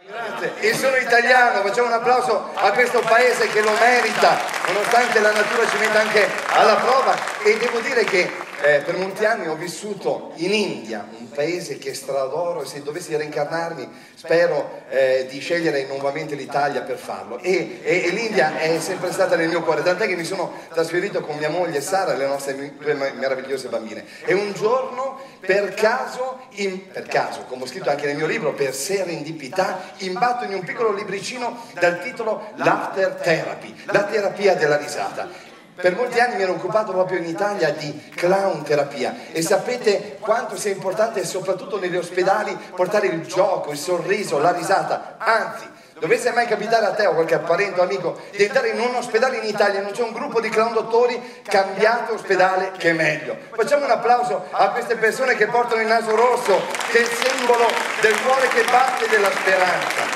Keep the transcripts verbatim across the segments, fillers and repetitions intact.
Grazie, e sono italiano, facciamo un applauso a questo paese che lo merita, nonostante la natura ci metta anche alla prova. E devo dire che eh, per molti anni ho vissuto in India, un paese che stradoro, e se dovessi reincarnarmi spero eh, di scegliere nuovamente l'Italia per farlo. E, e, e l'India è sempre stata nel mio cuore, tant'è che mi sono trasferito con mia moglie Sara e le nostre due meravigliose bambine. E un giorno, per caso, in, per caso, come ho scritto anche nel mio libro, per serendipità, imbatto in un piccolo libricino dal titolo Laughter Therapy, la terapia della risata. Per molti anni mi ero occupato proprio in Italia di clown terapia e sapete quanto sia importante, soprattutto negli ospedali, portare il gioco, il sorriso, la risata. Anzi, dovesse mai capitare a te o qualche parente o amico di entrare in un ospedale in Italia e non c'è un gruppo di clown dottori, cambiate ospedale che è meglio. Facciamo un applauso a queste persone che portano il naso rosso, che è il simbolo del cuore che batte, della speranza.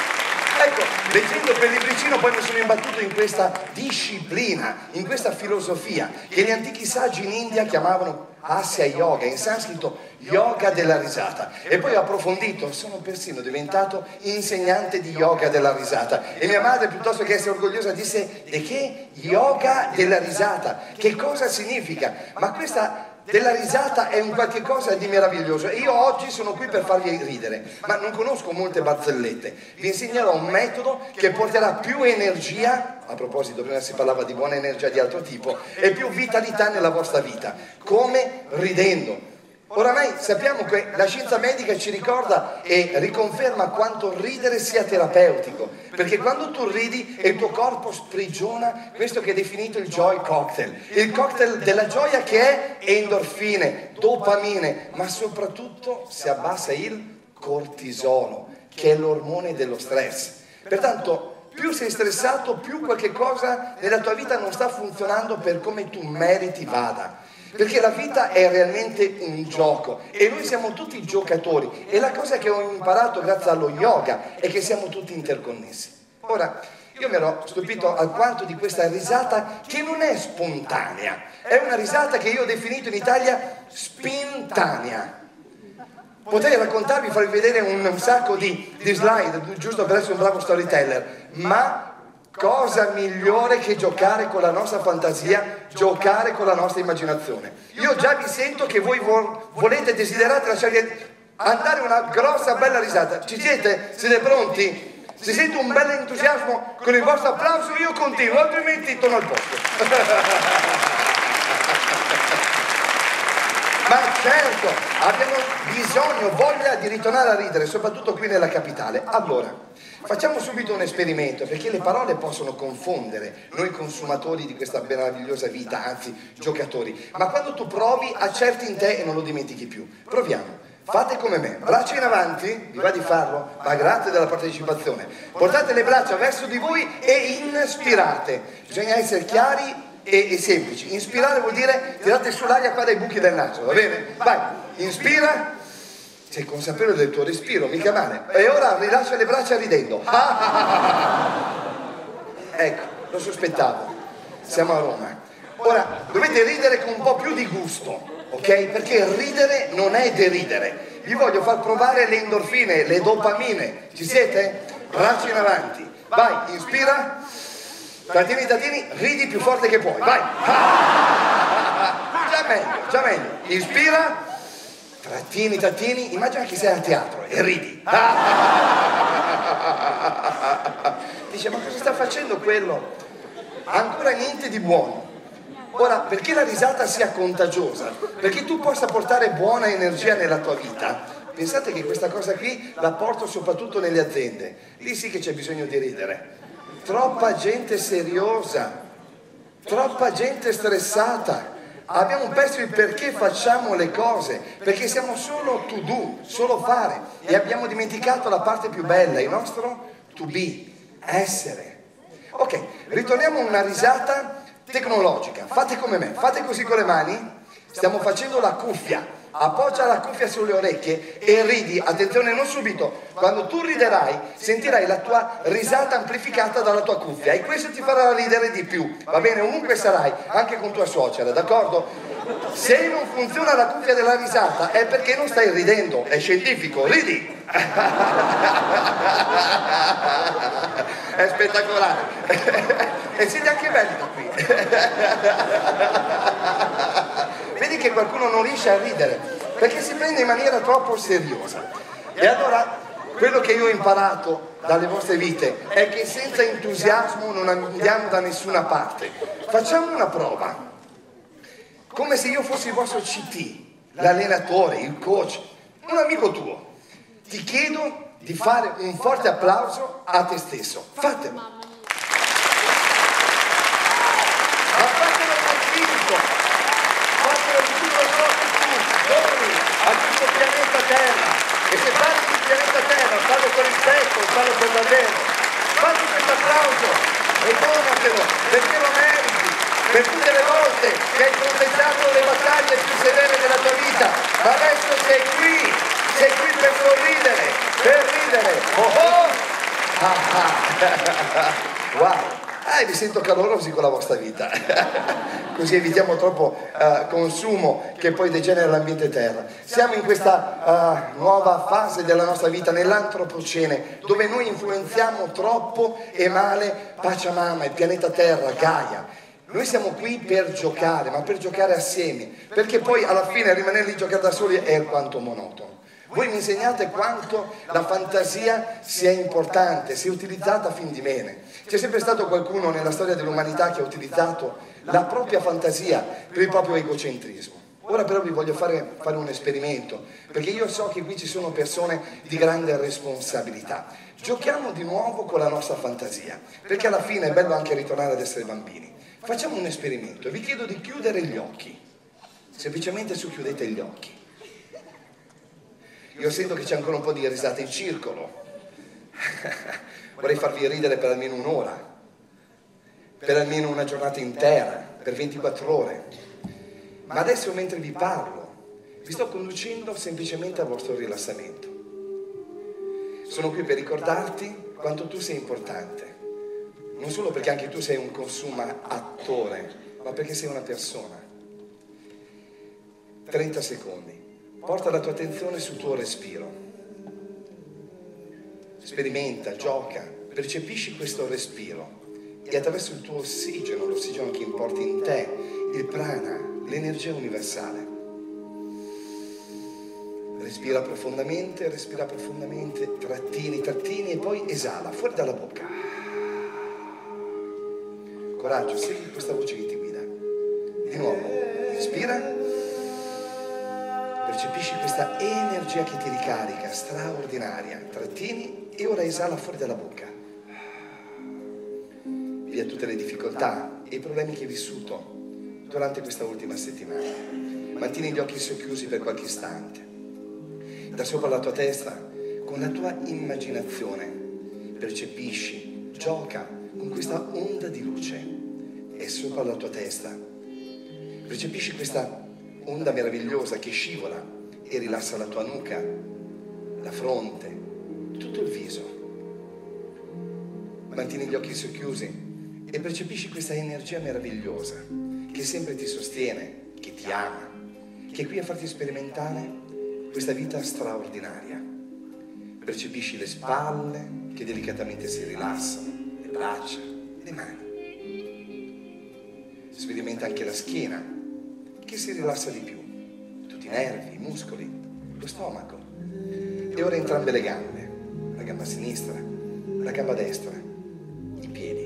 Ecco, leggendo quel libricino poi mi sono imbattuto in questa disciplina, in questa filosofia che gli antichi saggi in India chiamavano Asya Yoga, in sanscrito yoga della risata. E poi ho approfondito, sono persino diventato insegnante di yoga della risata. E mia madre, piuttosto che essere orgogliosa, disse: "De che? Yoga della risata? Che cosa significa?" Ma questa della risata è un qualche cosa di meraviglioso e io oggi sono qui per farvi ridere, ma non conosco molte barzellette. Vi insegnerò un metodo che porterà più energia, a proposito prima si parlava di buona energia di altro tipo, e più vitalità nella vostra vita. Come? Ridendo. Oramai sappiamo che la scienza medica ci ricorda e riconferma quanto ridere sia terapeutico, perché quando tu ridi il tuo corpo sprigiona questo che è definito il joy cocktail, il cocktail della gioia, che è endorfine, dopamine, ma soprattutto si abbassa il cortisolo, che è l'ormone dello stress. Pertanto più sei stressato, più qualche cosa nella tua vita non sta funzionando per come tu meriti vada. Perché la vita è realmente un gioco e noi siamo tutti giocatori, e la cosa che ho imparato grazie allo yoga è che siamo tutti interconnessi. Ora, io mi ero stupito alquanto di questa risata che non è spontanea, è una risata che io ho definito in Italia spintanea. Potrei raccontarvi, farvi vedere un, un sacco di, di slide, giusto per essere un bravo storyteller, ma cosa migliore che giocare con la nostra fantasia, giocare con la nostra immaginazione. Io già vi sento che voi vo volete, desiderate lasciare andare una grossa bella risata. Ci siete? Siete pronti? Se sento un bel entusiasmo con il vostro applauso io continuo, altrimenti torno al posto. Ma certo, abbiamo bisogno, voglia di ritornare a ridere, soprattutto qui nella capitale. Allora, facciamo subito un esperimento, perché le parole possono confondere noi consumatori di questa meravigliosa vita, anzi giocatori. Ma quando tu provi, accerti in te e non lo dimentichi più. Proviamo. Fate come me, braccia in avanti, vi va di farlo? Ma grazie della partecipazione. Portate le braccia verso di voi e inspirate. Bisogna essere chiari e, e semplici. Inspirare vuol dire tirate sull'aria qua dai buchi del naso, va bene? Vai, inspira. Sei consapevole del tuo respiro, mica male. E ora rilascia le braccia ridendo. Ecco, lo sospettavo. Siamo a Roma. Ora, dovete ridere con un po' più di gusto, ok? Perché ridere non è deridere. Vi voglio far provare le endorfine, le dopamine. Ci siete? Braccia in avanti. Vai, inspira. Trattieni, trattieni, ridi più forte che puoi. Vai. Già meglio, già meglio. Inspira. Trattieni, trattieni, immagina che sei a teatro e ridi. Dice, ma cosa sta facendo quello? Ancora niente di buono. Ora, perché la risata sia contagiosa, perché tu possa portare buona energia nella tua vita, pensate che questa cosa qui la porto soprattutto nelle aziende. Lì sì che c'è bisogno di ridere. Troppa gente seriosa, troppa gente stressata. Abbiamo perso il perché facciamo le cose, perché siamo solo to do, solo fare, e abbiamo dimenticato la parte più bella, il nostro to be, essere. Ok, ritorniamo a una risata tecnologica. Fate come me, fate così con le mani, stiamo facendo la cuffia. Appoggia la cuffia sulle orecchie e ridi, attenzione, non subito. Quando tu riderai sentirai la tua risata amplificata dalla tua cuffia e questo ti farà ridere di più, va bene? Ovunque sarai, anche con tua suocera, d'accordo? Se non funziona la cuffia della risata è perché non stai ridendo, è scientifico, ridi. È spettacolare. E siete anche belli da qui. Vedi che qualcuno non riesce a ridere perché si prende in maniera troppo seriosa. E allora quello che io ho imparato dalle vostre vite è che senza entusiasmo non andiamo da nessuna parte. Facciamo una prova, come se io fossi il vostro C T, l'allenatore, il coach, un amico tuo. Ti chiedo di fare un forte applauso a te stesso. Fatelo. Ma fatelo con spirito. Fatelo di tutto ciò che tu doni a questo pianeta Terra. E se parli di pianeta Terra, fallo con rispetto, fallo con davvero. Fatti questo applauso e donatelo, perché lo meriti. Per tutte le volte che hai fronteggiato le battaglie più severe della tua vita, ma adesso sei qui, sei qui per sorridere, per ridere. Oh oh! Ah, ah. Wow! Ah, mi sento calorosi con la vostra vita. Così evitiamo troppo uh, consumo che poi degenera l'ambiente terra. Siamo in questa uh, nuova fase della nostra vita, nell'antropocene, dove noi influenziamo troppo e male Pachamama, il pianeta Terra, Gaia. Noi siamo qui per giocare, ma per giocare assieme, perché poi alla fine rimanere lì a giocare da soli è alquanto monotono. Voi mi insegnate quanto la fantasia sia importante, sia utilizzata a fin di bene. C'è sempre stato qualcuno nella storia dell'umanità che ha utilizzato la propria fantasia per il proprio egocentrismo. Ora però vi voglio fare, fare un esperimento, perché io so che qui ci sono persone di grande responsabilità. Giochiamo di nuovo con la nostra fantasia, perché alla fine è bello anche ritornare ad essere bambini. Facciamo un esperimento, vi chiedo di chiudere gli occhi, semplicemente socchiudete gli occhi. Io sento che c'è ancora un po' di risate in circolo, vorrei farvi ridere per almeno un'ora, per almeno una giornata intera, per ventiquattro ore, ma adesso mentre vi parlo, vi sto conducendo semplicemente al vostro rilassamento. Sono qui per ricordarti quanto tu sei importante. Non solo perché anche tu sei un consumatore, ma perché sei una persona. trenta secondi. Porta la tua attenzione sul tuo respiro. Sperimenta, gioca, percepisci questo respiro e attraverso il tuo ossigeno, l'ossigeno che importi in te, il prana, l'energia universale. Respira profondamente, respira profondamente, trattini, trattini e poi esala, fuori dalla bocca. Coraggio, segui questa voce che ti guida. Di nuovo, respira, percepisci questa energia che ti ricarica, straordinaria. Trattini e ora esala fuori dalla bocca. Via tutte le difficoltà e i problemi che hai vissuto durante questa ultima settimana. Mantieni gli occhi socchiusi per qualche istante. Da sopra la tua testa, con la tua immaginazione, percepisci, gioca con questa onda di luce è sopra la tua testa. Percepisci questa onda meravigliosa che scivola e rilassa la tua nuca, la fronte, tutto il viso. Mantieni gli occhi socchiusi e percepisci questa energia meravigliosa che sempre ti sostiene, che ti ama, che è qui a farti sperimentare questa vita straordinaria. Percepisci le spalle che delicatamente si rilassano, le braccia, le mani. Sperimenta anche la schiena che si rilassa di più, tutti i nervi, i muscoli, lo stomaco. E ora entrambe le gambe, la gamba sinistra, la gamba destra, i piedi.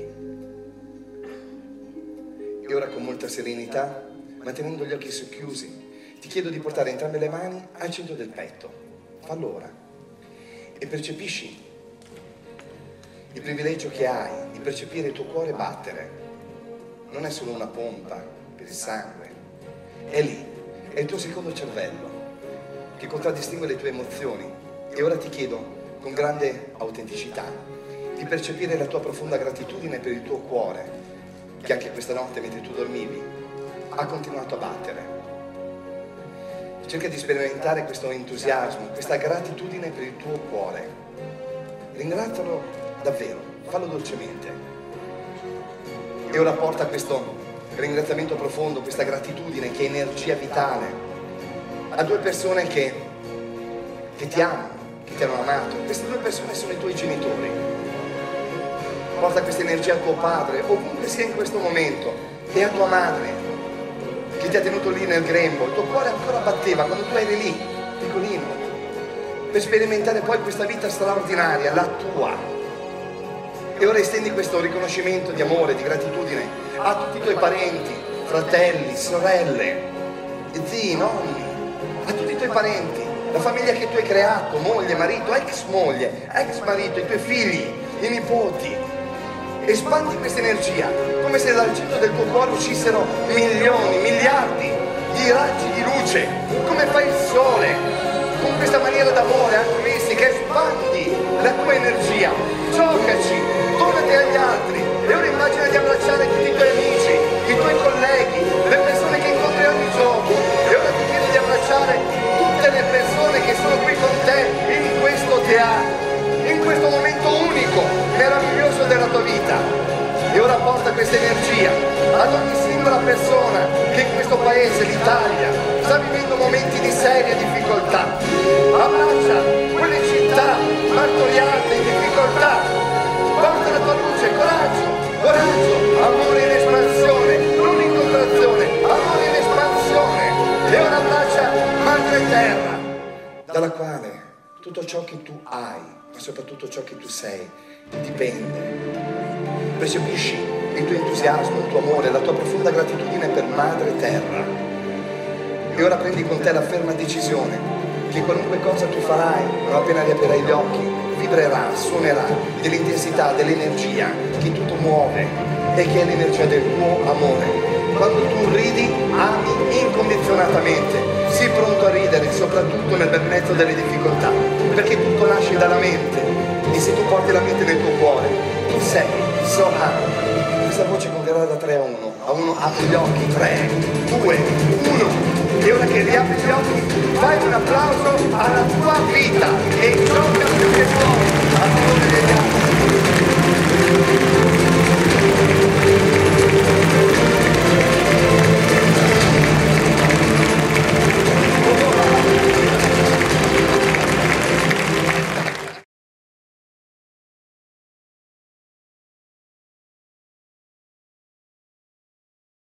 E ora con molta serenità, mantenendo gli occhi socchiusi, ti chiedo di portare entrambe le mani al centro del petto. Fallo ora. E percepisci il privilegio che hai di percepire il tuo cuore battere. Non è solo una pompa per il sangue, è lì, è il tuo secondo cervello che contraddistingue le tue emozioni. E ora ti chiedo con grande autenticità di percepire la tua profonda gratitudine per il tuo cuore, che anche questa notte mentre tu dormivi ha continuato a battere. Cerca di sperimentare questo entusiasmo, questa gratitudine per il tuo cuore. Ringrazialo davvero, fallo dolcemente. E ora porta questo ringraziamento profondo, questa gratitudine che è energia vitale a due persone che, che ti amano, che ti hanno amato. Queste due persone sono i tuoi genitori. Porta questa energia a tuo padre, ovunque sia in questo momento, e a tua madre, che ti ha tenuto lì nel grembo. Il tuo cuore ancora batteva quando tu eri lì, piccolino, per sperimentare poi questa vita straordinaria, la tua. E ora estendi questo riconoscimento di amore, di gratitudine a tutti i tuoi parenti, fratelli, sorelle, zii, nonni, a tutti i tuoi parenti, la famiglia che tu hai creato, moglie, marito, ex moglie, ex marito, i tuoi figli, i nipoti. Espandi questa energia, come se dal centro del tuo cuore uscissero milioni, miliardi di raggi di luce, come fa il sole, con questa maniera d'amore anche mistica. Espandi la tua energia, giocaci, donati agli altri. E ora immagina di abbracciare tutti i tuoi amici, i tuoi colleghi, le persone che incontri ogni giorno. E ora ti chiedo di abbracciare tutte le persone che sono qui con te in questo teatro, in questo momento unico, meraviglioso della tua vita. E ora porta questa energia ad ogni singola persona che in questo paese, l'Italia, sta vivendo momenti di seria difficoltà. Abbraccia quelle città martoriate, in difficoltà. Porta la tua luce, coraggio, coraggio, amore in espansione, non in contrazione, amore in espansione. E ora abbraccia Madre Terra, dalla quale tutto ciò che tu hai, ma soprattutto ciò che tu sei, dipende. Percepisci il tuo entusiasmo, il tuo amore, la tua profonda gratitudine per Madre Terra. E ora prendi con te la ferma decisione che qualunque cosa tu farai, non appena riaprirai gli occhi, vibrerà, suonerà dell'intensità, dell'energia che tutto muove e che è l'energia del tuo amore. Quando tu ridi, ami incondizionatamente, sii pronto a ridere, soprattutto nel bel mezzo delle difficoltà, perché tutto nasce dalla mente. E se tu porti la mente nel tuo cuore, tu sei Sohan. Questa voce conterà da tre a uno. A uno apri gli occhi, tre, due, uno. E ora che riapri gli occhi, fai un applauso alla tua vita e gioca più che